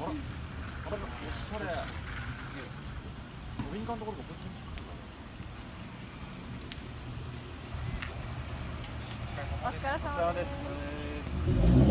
あら、おしゃれ。ウインカーのところがこっちに。 お疲れ様です。